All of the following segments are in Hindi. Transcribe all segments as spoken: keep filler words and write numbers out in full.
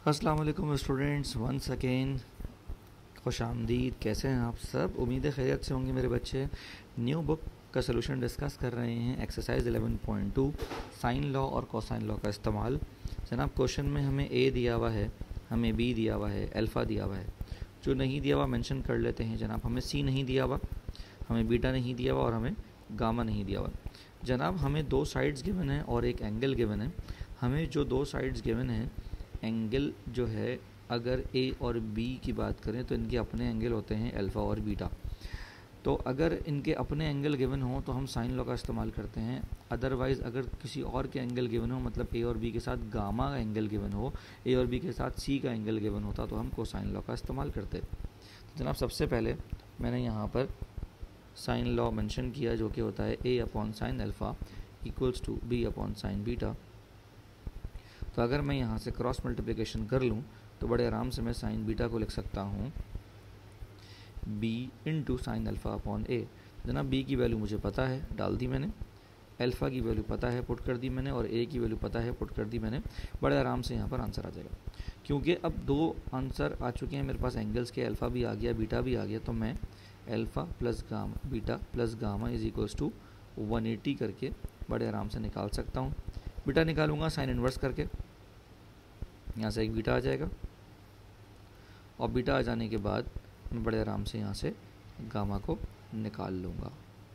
अस्सलाम वालेकुम स्टूडेंट्स, वंस अगेन खुश आमदीद। कैसे हैं आप सब? उम्मीद है खैरियत से होंगे मेरे बच्चे। न्यू बुक का सलूशन डिस्कस कर रहे हैं, exercise eleven point two, sine law और कोसाइन लॉ का इस्तेमाल। जनाब क्वेश्चन में हमें ए दिया हुआ है, हमें बी दिया हुआ है, अल्फ़ा दिया हुआ है। जो नहीं दिया हुआ मेंशन कर लेते हैं जनाब। हमें सी नहीं दिया हुआ, हमें बीटा नहीं दिया हुआ और हमें गामा नहीं दिया हुआ। जनाब हमें दो साइड्स गिवन है और एक एंगल गिवन है। हमें जो दो साइड्स गिवन है, एंगल जो है, अगर ए और बी की बात करें तो इनके अपने एंगल होते हैं अल्फ़ा और बीटा। तो अगर इनके अपने एंगल गिवन हो तो हम साइन लॉ का इस्तेमाल करते हैं। अदरवाइज़ अगर किसी और के एंगल गिवन हो, मतलब ए और बी के साथ गामा का एंगल गिवन हो, ए और बी के साथ सी का एंगल गिवन होता, तो हम कोसाइन लॉ का इस्तेमाल करते। तो जनाब सबसे पहले मैंने यहाँ पर साइन लॉ मेंशन किया, जो कि होता है A upon sine alpha equals to B upon sine beta. तो अगर मैं यहाँ से क्रॉस मल्टीप्लिकेशन कर लूँ तो बड़े आराम से मैं साइन बीटा को लिख सकता हूँ b into sine alpha upon A. जनाब b की वैल्यू मुझे पता है, डाल दी मैंने। अल्फ़ा की वैल्यू पता है, पुट कर दी मैंने। और a की वैल्यू पता है, पुट कर दी मैंने। बड़े आराम से यहाँ पर आंसर आ जाएगा, क्योंकि अब दो आंसर आ चुके हैं मेरे पास एंगल्स के। अल्फ़ा भी आ गया, बीटा भी आ गया। तो मैं alpha plus gamma, beta plus gamma is equals to one eighty करके बड़े आराम से निकाल सकता हूँ। बीटा निकालूंगा साइन इन्वर्स करके, यहाँ से एक बीटा आ जाएगा। और बीटा आ जाने के बाद मैं बड़े आराम से यहाँ से गामा को निकाल लूँगा।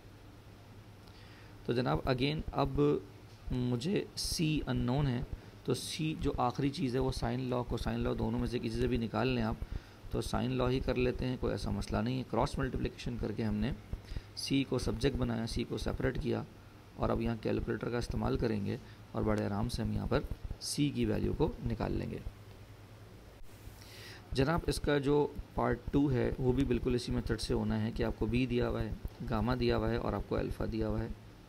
तो जनाब अगेन अब मुझे C अननोन है, तो C जो आखिरी चीज़ है वो साइन लॉ को साइन लॉ दोनों में से किसी से भी निकाल लें आप, तो साइन लॉ ही कर लेते हैं, कोई ऐसा मसला नहीं है। क्रॉस मल्टीप्लिकेशन करके हमने C को सब्जेक्ट बनाया, C को सेपरेट किया और अब यहाँ कैलकुलेटर का इस्तेमाल करेंगे और बड़े आराम से हम यहाँ पर C की वैल्यू को निकाल लेंगे। जनाब इसका जो पार्ट टू है वो भी बिल्कुल इसी मेथड से होना है कि आपको बी दिया हुआ है, गामा दिया हुआ है और आपको अल्फ़ा दिया हुआ है।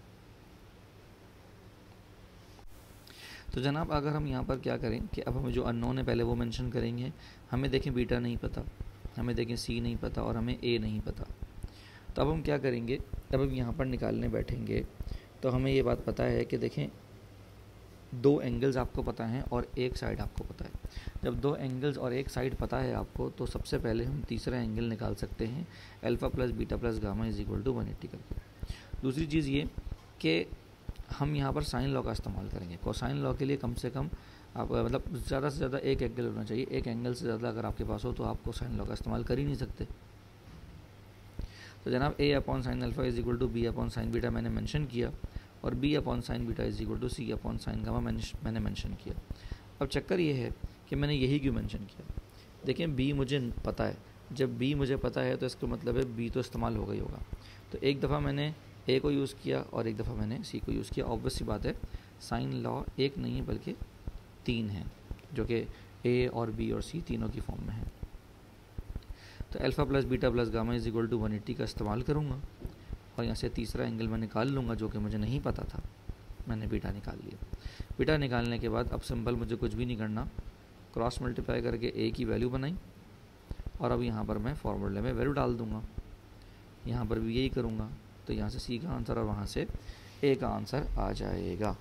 तो जनाब अगर हम यहाँ पर क्या करें कि अब हमें जो अननोन है पहले वो मेंशन करेंगे। हमें देखें बीटा नहीं पता, हमें देखें सी नहीं पता और हमें ए नहीं पता। तो अब हम क्या करेंगे, जब हम यहाँ पर निकालने बैठेंगे तो हमें ये बात पता है कि देखें दो एंगल्स आपको पता हैं और एक साइड आपको पता है। जब दो एंगल्स और एक साइड पता है आपको, तो सबसे पहले हम तीसरा एंगल निकाल सकते हैं, alpha plus beta plus gamma is equal to one eighty करके। दूसरी चीज़ ये कि हम यहाँ पर साइन लॉ का इस्तेमाल करेंगे। कोसाइन लॉ के लिए कम से कम आप मतलब ज़्यादा से ज़्यादा एक एंगल होना चाहिए। एक एंगल से ज़्यादा अगर आपके पास हो तो आप कोसाइन लॉ का इस्तेमाल कर ही नहीं सकते। तो जनाब A upon sine alpha is equal to B upon sine beta मैंने मेंशन किया और b upon sine beta is equal to C upon sine gamma मैंने मेंशन किया। अब चक्कर ये है कि मैंने यही क्यों मेंशन किया। देखें b मुझे पता है, जब b मुझे पता है तो इसका मतलब है b तो इस्तेमाल हो गई होगा। तो एक दफ़ा मैंने a को यूज़ किया और एक दफ़ा मैंने c को यूज़ किया। ऑब्वियस सी बात है, साइन लॉ एक नहीं है बल्कि तीन है, जो कि a और b और c तीनों की फॉर्म में है। तो alpha plus beta plus gamma is equal to one eighty का इस्तेमाल करूँगा और यहाँ से तीसरा एंगल मैं निकाल लूँगा, जो कि मुझे नहीं पता था। मैंने बीटा निकाल लिया। बीटा निकालने के बाद अब सिंपल मुझे कुछ भी नहीं करना, क्रॉस मल्टीप्लाई करके ए की वैल्यू बनाई और अब यहाँ पर मैं फॉर्मूले में वैल्यू डाल दूँगा। यहाँ पर भी यही करूँगा, तो यहाँ से सी का आंसर और वहाँ से ए का आंसर आ जाएगा।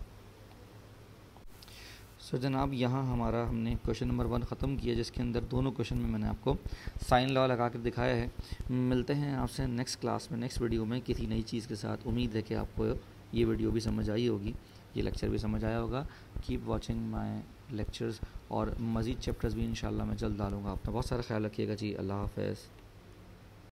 सो so, जनाब यहाँ हमारा हमने क्वेश्चन नंबर वन ख़त्म किया, जिसके अंदर दोनों क्वेश्चन में मैंने आपको साइन लॉ लगा कर दिखाया है। मिलते हैं आपसे नेक्स्ट क्लास में, नेक्स्ट वीडियो में किसी नई चीज़ के साथ। उम्मीद है कि आपको ये वीडियो भी समझ आई होगी, ये लेक्चर भी समझ आया होगा। कीप वॉचिंग माय लेक्चर्स और मज़ीद चैप्टर्स भी इंशाल्लाह मैं जल्द डालूँगा। अपना बहुत सारा ख्याल रखिएगा जी। अल्लाह हाफ़िज़।